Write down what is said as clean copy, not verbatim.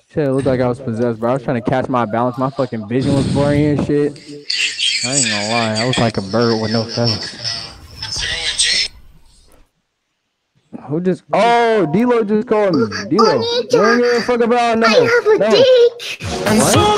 Shit, it looked like I was possessed, bro. I was trying to catch my balance. My fucking vision was blurry and shit. I ain't gonna lie. I was like a bird with no feathers. Who just? Oh, D-Lo just called me. D-Lo, you don't give a fuck about no. I have a dick. What?